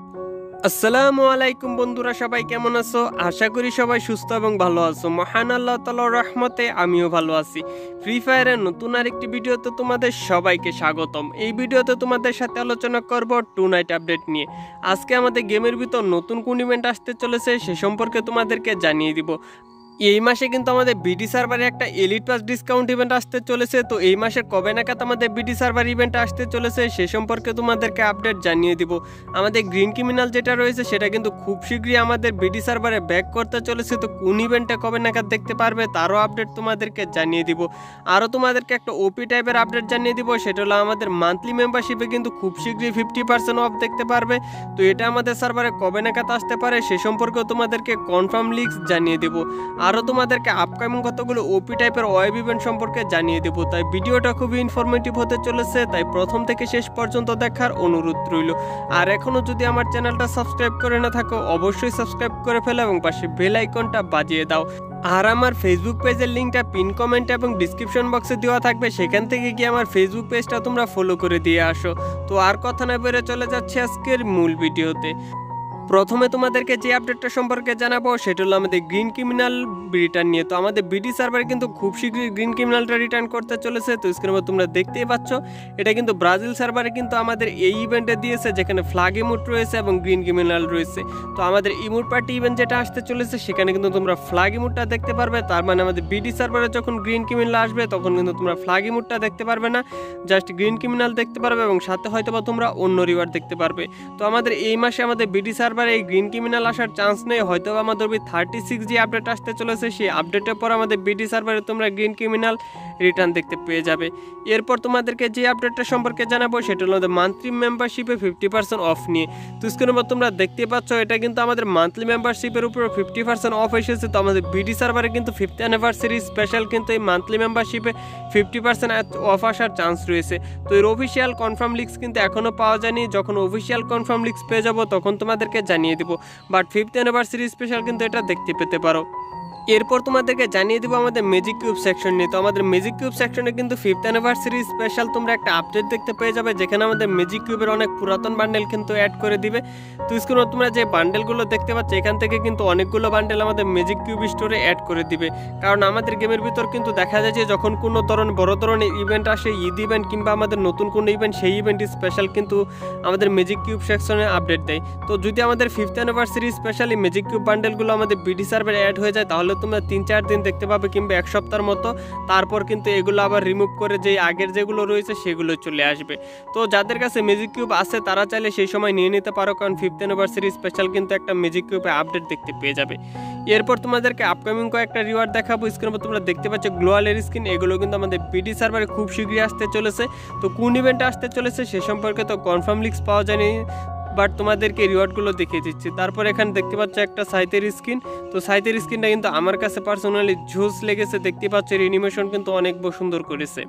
আসসালামু আলাইকুম বন্ধুরা, সবাই কেমন আছো? আশা করি সবাই সুস্থ এবং ভালো আছো। মহান আল্লাহ তাআলার রহমতে আমিও ভালো আছি। ফ্রি ফায়ারের নতুন আরেকটি ভিডিওতে তোমাদের সবাইকে স্বাগতম। এই ভিডিওতে তোমাদের সাথে আলোচনা করব টু নাইট আপডেট নিয়ে। আজকে আমাদের গেমের ভিতর নতুন কোন ইভেন্ট আসতে চলেছে সে সম্পর্কে তোমাদেরকে জানিয়ে দিব। এই মাসে কিন্তু আমাদের বিডি সার্ভারে একটা এলিট পাস ডিসকাউন্ট ইভেন্ট আসতে চলেছে। তো এই মাসের কবে নাগাদ আমাদের বিডি সার্ভার ইভেন্ট আসতে চলেছে সে সম্পর্কে তোমাদেরকে আপডেট জানিয়ে দিব। আমাদের গ্রিন ক্রিমিনাল যেটা রয়েছে সেটা কিন্তু খুব শীঘ্রই আমাদের বিডি সার্ভারে ব্যাক করতে চলেছে। তো কোন ইভেন্টটা কবে নাগাদ দেখতে পারবে তারও আপডেট তোমাদেরকে জানিয়ে দিব। আরও তোমাদেরকে একটা ওপি টাইপের আপডেট জানিয়ে দিব, সেটা হলো আমাদের মান্থলি মেম্বারশিপে কিন্তু খুব শীঘ্রই 50% অফ দেখতে পারবে। তো এটা আমাদের সার্ভারে কবে নাগাদ আসতে পারে সে সম্পর্কেও তোমাদেরকে কনফার্ম লিঙ্কস জানিয়ে দেবো। আরও তোমাদেরকে আপকামিং কতগুলো ওপি টাইপের ওয়েব ইভেন্ট সম্পর্কে জানিয়ে দেবো। তাই ভিডিওটা খুবই ইনফরমেটিভ হতে চলেছে, তাই প্রথম থেকে শেষ পর্যন্ত দেখার অনুরোধ রইল। আর এখনও যদি আমার চ্যানেলটা সাবস্ক্রাইব করে না থাকো অবশ্যই সাবস্ক্রাইব করে ফেলো এবং পাশে বেল আইকনটা বাজিয়ে দাও। আর আমার ফেসবুক পেজের লিঙ্কটা পিন কমেন্ট এবং ডিসক্রিপশন বক্সে দেওয়া থাকবে, সেখান থেকে গিয়ে আমার ফেসবুক পেজটা তোমরা ফলো করে দিয়ে আসো। তো আর কথা না বেরে চলে যাচ্ছে আজকের মূল ভিডিওতে। প্রথমে তোমাদেরকে যে আপডেটটা সম্পর্কে জানাবো সেটা হলো আমাদের গ্রিন ক্রিমিনাল রিটার্ন নিয়ে। তো আমাদের বিডি সার্ভারে কিন্তু খুব শীঘ্রই গ্রিন ক্রিমিনালটা রিটার্ন করতে চলেছে। তো স্ক্রিনে তোমরা দেখতেই পাচ্ছ, এটা কিন্তু ব্রাজিল সার্ভারে কিন্তু আমাদের এই ইভেন্টে দিয়েছে, যেখানে ফ্ল্যাগ ইমোট রয়েছে এবং গ্রিন ক্রিমিনাল রয়েছে। তো আমাদের ইমোট পার্টি ইভেন্ট যেটা আসতে চলেছে সেখানে কিন্তু তোমরা ফ্ল্যাগ ইমোটটা দেখতে পারবে। তার মানে আমাদের বিডি সার্ভারে যখন গ্রিন ক্রিমিনাল আসবে তখন কিন্তু তোমরা ফ্ল্যাগ ইমোটটা দেখতে পারবে না, জাস্ট গ্রিন ক্রিমিনাল দেখতে পারবে এবং সাথে হয়তো বা তোমরা অন্য রিওয়ার্ড দেখতে পারবে। তো আমাদের এই মাসে আমাদের বিডি সার্ভার এই গ্রিন ক্রিমিনাল আসার চান্স নেই, হয়তো আমাদের 36 যে আপডেট আসতে চলেছে সেই আপডেটের পর আমাদের বিডি সার্ভারে তোমরা গ্রিন ক্রিমিনাল রিটার্ন দেখতে পেয়ে যাবে। এরপর তোমাদেরকে যে আপডেটটা সম্পর্কে জানাবো সেটা হলো মান্থলি মেম্বারশিপে 50% অফ নিয়ে। তো স্ক্রিনের উপর তোমরা দেখতে পাচ্ছ, এটা কিন্তু আমাদের মান্থলি মেম্বারশিপের উপর 50% অফ এসেছে। তো আমাদের বিডি সার্ভারে কিন্তু 5th অ্যানিভার্সারি স্পেশাল কিন্তু এই মান্থলি মেম্বারশিপে 50% অফ আসার চান্স রয়েছে। তো এর অফিসিয়াল কনফার্ম লিঙ্কস কিন্তু এখনও পাওয়া যায়নি, যখন অফিসিয়াল কনফার্ম লিঙ্কস পেয়ে যাবো তখন তোমাদেরকে জানিয়ে দেবো। বাট 5th অ্যানিভার্সারি স্পেশাল কিন্তু এটা দেখতে পেতে পারো। এরপর তোমাদেরকে জানিয়ে দেবো আমাদের ম্যাজিক কিউব সেকশন নিয়ে। তো আমাদের ম্যাজিক কিউব সেকশনে কিন্তু 5th অ্যানিভার্সারি স্পেশাল তোমরা একটা আপডেট দেখতে পেয়ে যাবে, যেখানে আমাদের ম্যাজিক কিউবের অনেক পুরাতন বান্ডেল কিন্তু অ্যাড করে দিবে। তো স্ক্রিনে তোমরা যে বান্ডেলগুলো দেখতে পাচ্ছ এখান থেকে কিন্তু অনেকগুলো বান্ডেল আমাদের ম্যাজিক কিউব স্টোরে অ্যাড করে দিবে। কারণ আমাদের গেমের ভিতর কিন্তু দেখা যায় যে যখন কোনো ধরনের বড় ধরনের ইভেন্ট আসে, ঈদ ইভেন্ট কিংবা আমাদের নতুন কোনো ইভেন্ট, সেই ইভেন্ট স্পেশাল কিন্তু আমাদের ম্যাজিক কিউব সেকশনে আপডেট দেয়। তো যদি আমাদের 5th anniversary specially magic cube বান্ডেলগুলো আমাদের বিডি সার্ভারে অ্যাড হয়ে যায় তাহলে তোমরা 3-4 দিন দেখতে পাবে কিংবা এক সপ্তাহের মতো, তারপর কিন্তু এগুলো আবার রিমুভ করে যে আগের যেগুলো রয়েছে সেগুলো চলে আসবে। তো যাদের কাছে ম্যাজিক কিউব আছে তারা চাইলে সেই সময় নিয়ে নিতে পারো, কারণ 5th অ্যানিভার্সারি স্পেশাল কিন্তু একটা ম্যাজিক কিউবে আপডেট দেখতে পেয়ে যাবে। এরপর তোমাদেরকে আপকামিং কয়েকটা রিওয়ার্ড দেখাবো। স্ক্রিনের উপর তোমরা দেখতে পাচ্ছ গ্লোয়ালের স্কিন, এগুলো কিন্তু আমাদের বিডি সার্ভারে খুব শীঘ্রই আসতে চলেছে। তো কোন ইভেন্টে আসতে চলেছে সে সম্পর্কে তো কনফার্ম লিঙ্কস পাওয়া যায়নি, বাট তোমাদেরকে রিওয়ার্ডগুলো দেখিয়ে দিচ্ছি। তারপর এখানে দেখতে পাচ্ছ একটা সাইতের স্কিন। তো সাইতের স্কিনটা কিন্তু আমার কাছে পার্সোনালি জোস লেগেছে, দেখতে পাচ্ছ এর অ্যানিমেশন কিন্তু অনেক সুন্দর করেছে।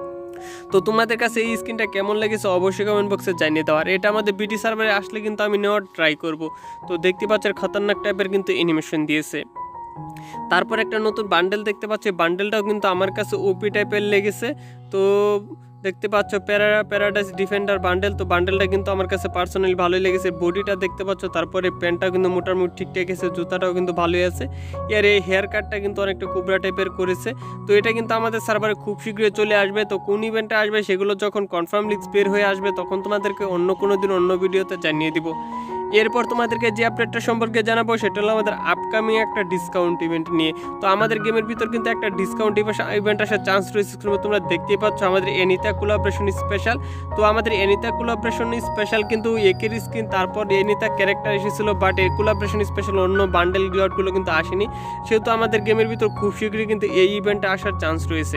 তো তোমাদের কাছে এই স্কিনটা কেমন লেগেছে অবশ্যই কমেন্ট বক্সে জানিয়ে দাও। আর এটা আমাদের বিডি সার্ভারে আসলে কিন্তু আমি নেওয়ার ট্রাই করব। তো দেখতে পাচ্ছ খতরনাক টাইপের কিন্তু অ্যানিমেশন দিয়েছে। তারপর একটা নতুন বান্ডেল দেখতে পাচ্ছি, বান্ডেলটাও কিন্তু আমার কাছে ওপি টাইপের লেগেছে। তো দেখতে পাচ্ছ প্যারাডাইস ডিফেন্ডার বান্ডেল। তো বান্ডেলটা কিন্তু আমার কাছে পার্সোনালি ভালোই লেগেছে, বডিটা দেখতে পাচ্ছ, তারপরে প্যান্টটাও কিন্তু মোটামুটি ঠিকঠাক আছে, জুতাটাও কিন্তু ভালোই আছে। এর এই হেয়ার কাটটা কিন্তু অনেকটা কুবরা টাইপের করেছে। তো এটা কিন্তু আমাদের সার্ভারে খুব শীঘ্রই চলে আসবে। তো কোন ইভেন্টে আসবে সেগুলো যখন কনফার্ম লিস্ট বের হয়ে আসবে তখন তোমাদেরকে অন্য কোনো দিন অন্য ভিডিওতে জানিয়ে দিব। এরপর তোমাদেরকে যে আপডেটটা সম্পর্কে জানাবো সেটা হলো আমাদের আপকামিং একটা ডিসকাউন্ট ইভেন্ট নিয়ে। তো আমাদের গেমের ভিতর কিন্তু একটা ডিসকাউন্ট ইভেন্ট আসার চান্স রয়েছে। তোমরা দেখতেই পাচ্ছ আমাদের এনিতা কোলাবরেশন স্পেশাল। তো আমাদের এনিতা কোলাবরেশন স্পেশাল কিন্তু একের স্কিন, তারপর এনিতা ক্যারেক্টার এসেছিলো, বাট এই কোলাবরেশন স্পেশাল অন্য বান্ডেল রিওয়ার্ডগুলো কিন্তু আসেনি। সেহেতু আমাদের গেমের ভিতর খুব শীঘ্রই কিন্তু এই ইভেন্টে আসার চান্স রয়েছে।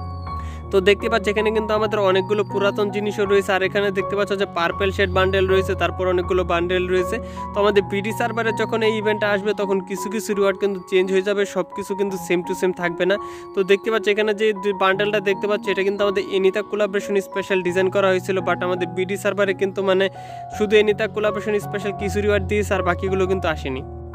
তো দেখতে পাচ্ছ এখানে কিন্তু আমাদের অনেকগুলো পুরাতন জিনিসও রয়েছে। আর এখানে দেখতে পাচ্ছ যে পার্পেল শেড বান্ডেল রয়েছে, তারপর অনেকগুলো বান্ডেল রয়েছে। তো আমাদের বিডি সার্ভারে যখন এই ইভেন্টটা আসবে তখন কিছু কিছু রিওয়ার্ড কিন্তু চেঞ্জ হয়ে যাবে, সব কিছু কিন্তু সেম টু সেম থাকবে না। তো দেখতে পাচ্ছ এখানে যে বান্ডেলটা দেখতে পাচ্ছ এটা কিন্তু আমাদের এনিতা কোলাবরেশন স্পেশাল ডিজাইন করা হয়েছিল, বাট আমাদের বিডি সার্ভারে কিন্তু মানে শুধু এনিতা কোলাবরেশন স্পেশাল কিছু রিওয়ার্ড দিয়েছে আর বাকিগুলো কিন্তু আসেনি।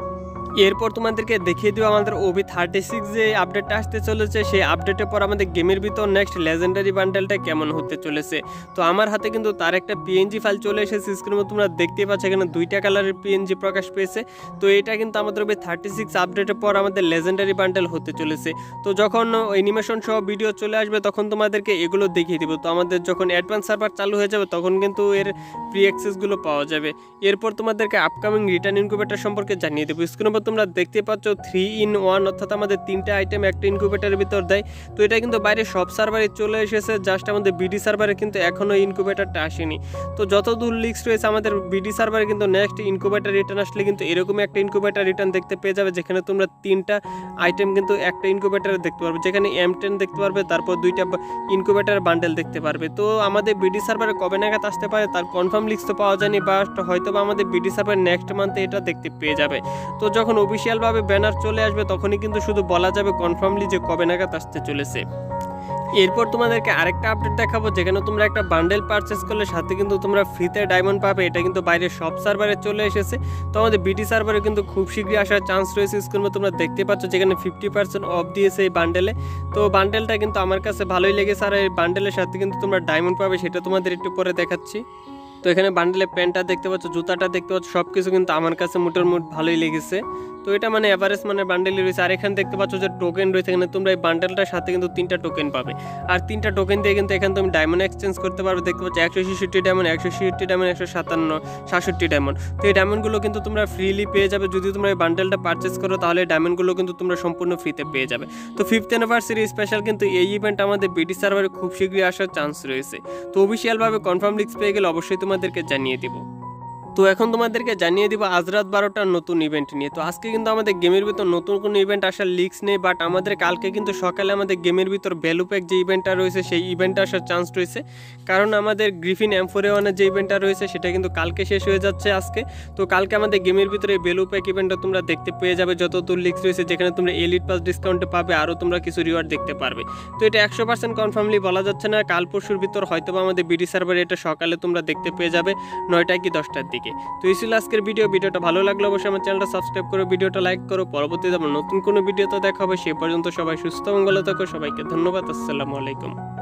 এরপর তোমাদেরকে দেখিয়ে দিব আমাদের OB36 যে আপডেটটা আসতে চলেছে, সেই আপডেটের পর আমাদের গেমের ভিতর নেক্সট লেজেন্ডারি বান্ডেলটা কেমন হতে চলেছে। তো আমার হাতে কিন্তু তার একটা PNG ফাইল চলে এসেছে, স্ক্রিনে তোমরা দেখতে পাচ্ছ এখানে 2টা কালারের PNG প্রকাশ পেয়েছে। তো এটা কিন্তু আমাদের OB36 আপডেটের পর আমাদের লেজেন্ডারি বান্ডেল হতে চলেছে। তো যখন অ্যানিমেশন সহ ভিডিও চলে আসবে তখন তোমাদেরকে এগুলো দেখিয়ে দিব। তো আমাদের যখন অ্যাডভান্স সার্ভার চালু হয়ে যাবে তখন কিন্তু এর প্রি অ্যাক্সেসগুলো পাওয়া যাবে। এরপর তোমাদেরকে আপকামিং রিটার্ন ইনকিউবেটর সম্পর্কে জানিয়ে দেবো। স্ক্রিনে তোমরা দেখতে পাচ্ছ 3-in-1, অর্থাৎ আমাদের 3টা আইটেম একটা ইনকিউবেটরের ভিতর দেয়। তো এটা কিন্তু বাইরে সব সার্ভারে চলে এসেছে, জাস্ট আমাদের বিডি সার্ভারে কিন্তু এখনও ইনকিউবেটরটা আসেনি। তো যতদূর লিক্স রয়েছে আমাদের বিডি সার্ভারে কিন্তু নেক্সট ইনকিউবেটর রিটার্ন আসলে কিন্তু এরকমই একটা ইনকিউবেটর রিটার্ন দেখতে পেয়ে যাবে, যেখানে তোমরা 3টা আইটেম কিন্তু একটা ইনকিউবেটরে দেখতে পারবে, যেখানে M10 দেখতে পারবে, তারপর 2টা ইনকিউবেটর বান্ডেল দেখতে পারবে। তো আমাদের বিডি সার্ভারে কবে নাগাদ আসতে পারে তার কনফার্ম লিক্স তো পাওয়া যায়নি, বাট হয়তো বা আমাদের বিডি সার্ভার নেক্সট মান্থে এটা দেখতে পেয়ে যাবে। তো যখন অফিসিয়ালভাবে ব্যানার চলে আসবে তখনই কিন্তু শুধু বলা যাবে কনফার্মলি যে কবে নাগাদ আসতে চলেছে। এরপর তোমাদেরকে আরেকটা আপডেট দেখাবো, যেখানে তোমরা একটা বান্ডেল পারচেস করলে সাথে কিন্তু তোমরা ফ্রিতে ডায়মন্ড পাবে। এটা কিন্তু বাইরে সব সার্ভারে চলে এসেছে। তো আমাদের বিডি সার্ভারে কিন্তু খুব শীঘ্রই আসার চান্স রয়েছে। স্ক্রিনে তোমরা দেখতে পাচ্ছ যেখানে 50% অফ দিয়েছে এই বান্ডেলে। তো বান্ডেলটা কিন্তু আমার কাছে ভালোই লেগেছে, আর এই বান্ডেলের সাথে কিন্তু তোমরা ডায়মন্ড পাবে, সেটা তোমাদের একটু পরে দেখাচ্ছি। তো এখানে বান্ডেলে প্যান্টটা দেখতে পাচ্ছ, জুতাটা দেখতে পাচ্ছ, সব কিছু কিন্তু আমার কাছে মোটামুটি ভালোই লেগেছে। তো এটা মানে এভারেজ মানে বান্ডেলই রয়েছে। আর এখানে দেখতে পাচ্ছ যে টোকেন রয়েছে, এখানে তোমরা এই বান্ডেলটার সাথে কিন্তু 3টা টোকেন পাবে, আর 3টা টোকেন দিয়ে কিন্তু এখানে তুমি ডায়মন্ড এক্সচেঞ্জ করতে পারবে। দেখতে পাচ্ছ 166 ডায়মন্ড, 166 ডায়মন্ড, 167 ডায়মন্ড। তো এই ডায়মন্ডগুলো কিন্তু তোমরা ফ্রিলি পেয়ে যাবে। যদি তোমরা এই বান্ডেলটা পারচেস করো তাহলে এই ডায়মন্ডগুলো কিন্তু তোমরা সম্পূর্ণ ফ্রিতে পেয়ে যাবে। তো 5th অ্যানিভার্সারি স্পেশাল কিন্তু এই ইভেন্ট আমাদের বিডি সার্ভারে খুব শীঘ্রই আসার চান্স রয়েছে। তো অফিসিয়ালভাবে কনফার্ম লিক্স পেয়ে গেলে অবশ্যই তোমাদেরকে জানিয়ে দিব। তো এখন তোমাদেরকে জানিয়ে দিব আজ রাত 12টার নতুন ইভেন্ট নিয়ে। তো আজকে কিন্তু আমাদের গেমের ভিতর নতুন কোনো ইভেন্ট আসার লিক্স নেই, বাট আমাদের কালকে কিন্তু সকালে আমাদের গেমের ভিতর ভ্যালু প্যাক যে ইভেন্টটা রয়েছে সেই ইভেন্টটা আসার চান্স রয়েছে, কারণ আমাদের গ্রিফিন M4A1 যে ইভেন্টটা রয়েছে সেটা কিন্তু কালকে শেষ হয়ে যাচ্ছে আজকে। তো কালকে আমাদের গেমের ভিতরে এই ভ্যালু প্যাক ইভেন্টটা তোমরা দেখতে পেয়ে যাবে যতদূর লিক্স রয়েছে, যেখানে তোমরা এলিট পাস ডিসকাউন্টে পাবে, আরও তোমরা কিছু রিওয়ার্ড দেখতে পারবে। তো এটা 100% কনফার্মলি বলা যাচ্ছে না, কাল পরশুর ভিতর হয়তো বা আমাদের বিডি সার্ভারে এটা সকালে তোমরা দেখতে পেয়ে যাবে 9টা কি 10টার দিকে। তো এই ছিল আজকের ভিডিওটা ভালো লাগলে অবশ্যই আমার চ্যানেলটা সাবস্ক্রাইব করো, ভিডিওটা লাইক করো। পরবর্তীতে আমার নতুন কোনো ভিডিওতে দেখা হবে, সে পর্যন্ত সবাই সুস্থ মঙ্গল থাকো। সবাইকে ধন্যবাদ। আসসালামু আলাইকুম।